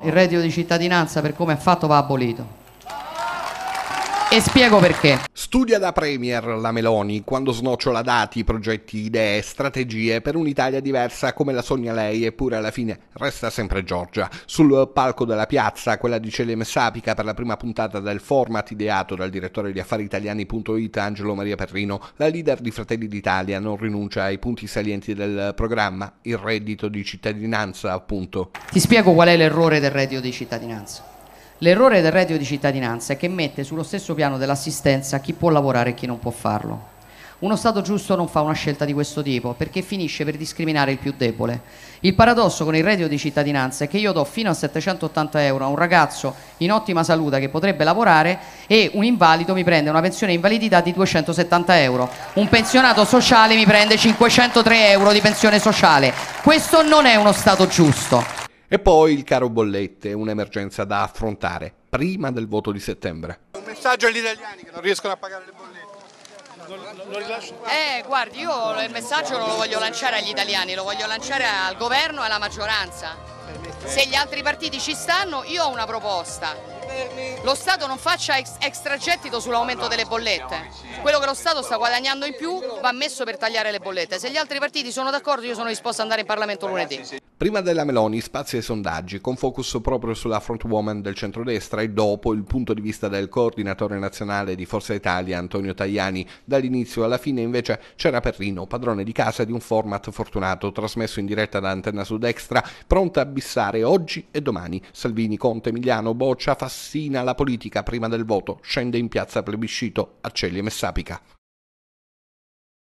Il reddito di cittadinanza, per come è fatto, va abolito. E spiego perché. Studia da Premier la Meloni quando snocciola dati, progetti, idee, strategie per un'Italia diversa come la sogna lei, eppure alla fine resta sempre Giorgia. Sul palco della piazza, quella di Celia Messapica, per la prima puntata del format ideato dal direttore di affariitaliani.it Angelo Maria Perrino, la leader di Fratelli d'Italia non rinuncia ai punti salienti del programma, il reddito di cittadinanza, appunto. Ti spiego qual è l'errore del reddito di cittadinanza. L'errore del reddito di cittadinanza è che mette sullo stesso piano dell'assistenza chi può lavorare e chi non può farlo. Uno Stato giusto non fa una scelta di questo tipo, perché finisce per discriminare il più debole. Il paradosso con il reddito di cittadinanza è che io do fino a 780 euro a un ragazzo in ottima salute che potrebbe lavorare e un invalido mi prende una pensione invalidità di 270 euro. Un pensionato sociale mi prende 503 euro di pensione sociale. Questo non è uno Stato giusto. E poi il caro bollette, un'emergenza da affrontare prima del voto di settembre. Un messaggio agli italiani che non riescono a pagare le bollette. Lo rilascio? Guardi, io il messaggio non lo voglio lanciare agli italiani, lo voglio lanciare al governo e alla maggioranza. Se gli altri partiti ci stanno, io ho una proposta. Lo Stato non faccia extragettito sull'aumento delle bollette. Quello che lo Stato sta guadagnando in più va messo per tagliare le bollette. Se gli altri partiti sono d'accordo, io sono disposto ad andare in Parlamento lunedì. Prima della Meloni spazio ai sondaggi con focus proprio sulla frontwoman del centrodestra e dopo il punto di vista del coordinatore nazionale di Forza Italia Antonio Tajani. Dall'inizio alla fine invece c'era Perrino, padrone di casa di un format fortunato trasmesso in diretta da Antenna Sud Extra, pronta a bissare oggi e domani. Salvini, Conte, Emiliano, Boccia, Fassina, la politica prima del voto scende in piazza plebiscito a Celia Messapica.